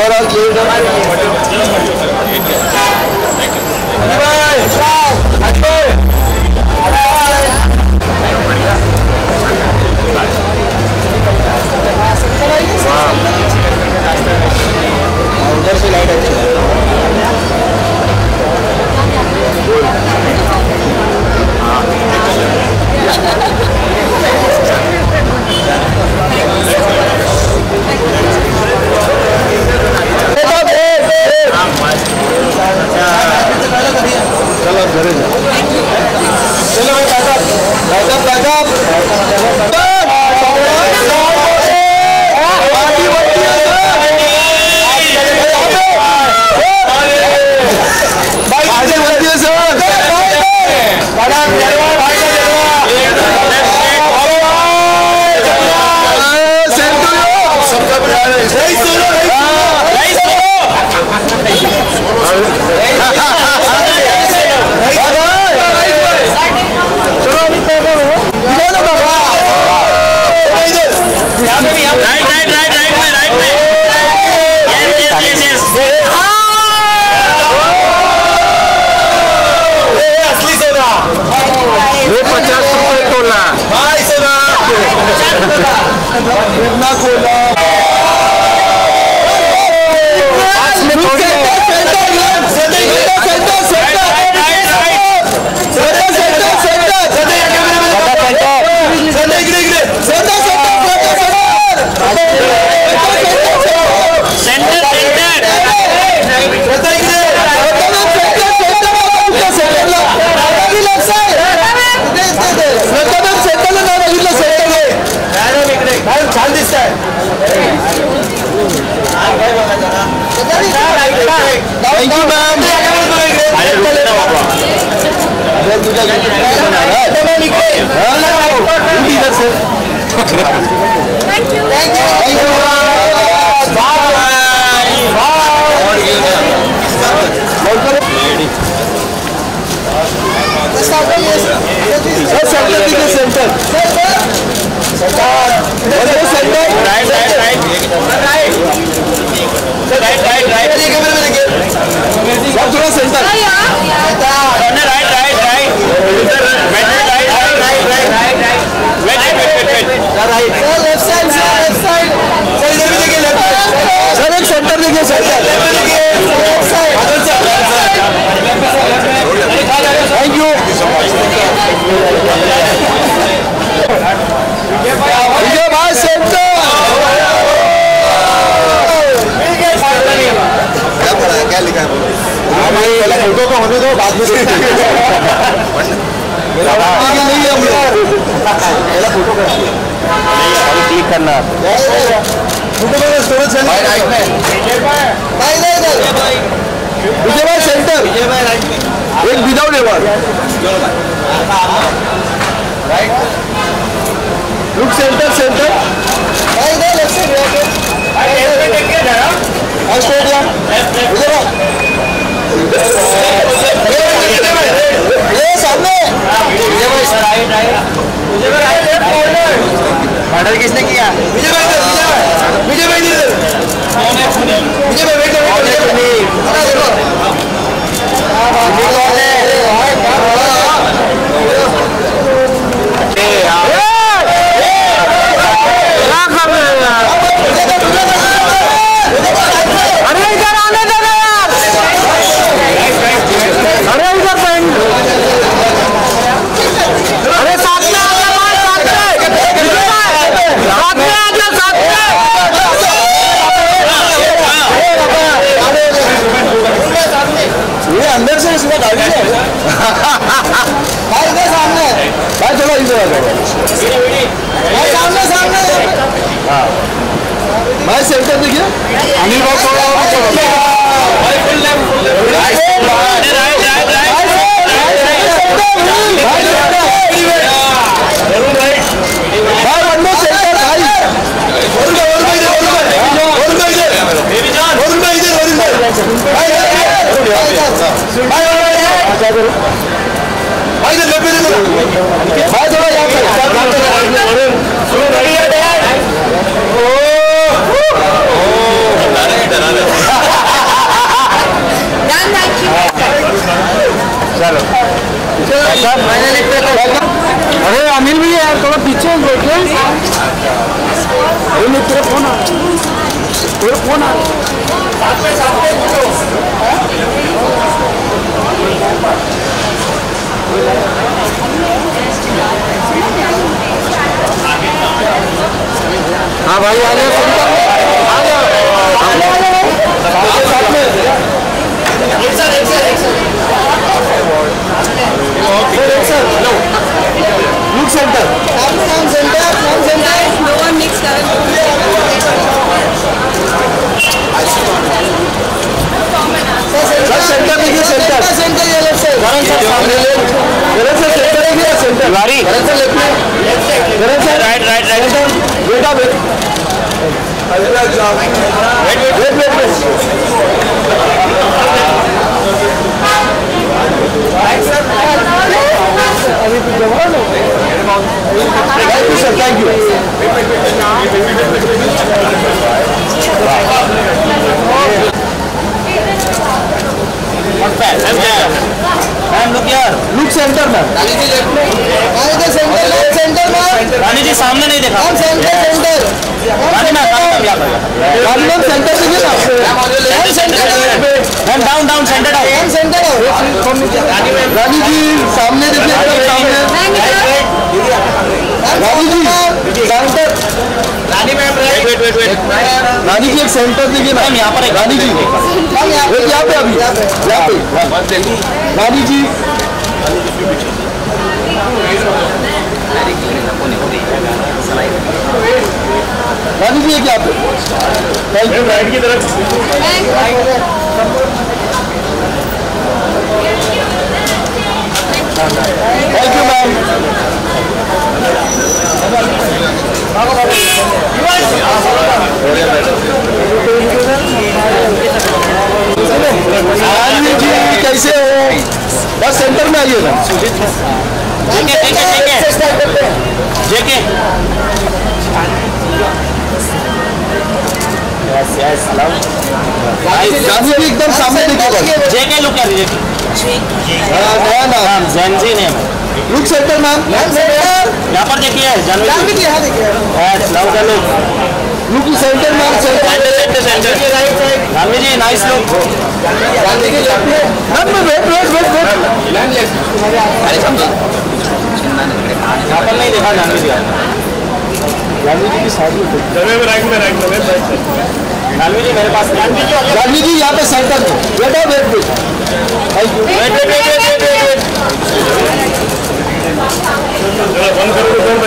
भाई तेरा फोन आ तेरा फोन आ हाँ भाई आ गया centre no one mix centre देखिए सेंटर सेंटर ये लेफ्ट साइड गरम सर सामने ले गरम सर सेंटर देखिए सेंटर गाड़ी गरम सर लेफ्ट में गरम सर राइट राइट राइट बेटा वेट अभी तो जवान हो thank you sir thank you look centre में रानी जी सामने नहीं देखा centre down down centre Rani ji सामने देखिए रानी जी सेंटर रानी जी एक सेंटर देखिए मैम यहाँ पर रानी जी यहाँ पे अभी यहाँ पे रानी जी रानी जी क्या पे थैंक यू राइट की तरफ thank you ma'am Rani ji कैसे हो बस सेंटर में आइए ना जेके गांधी जी एकदम सामने देखिए जेके लुक कर नया नाम Gen Z name look centre ma'am यहाँ पर देखिए जानवी जी यहाँ देखिए look centre ma'am centre Janvi ji nice look Gandhi ji wait यहाँ पर नहीं देखा जानवी जी की शादी राइट में जानवी जी मेरे पास जानवी जी यहाँ पे सेंटर बेटा वेट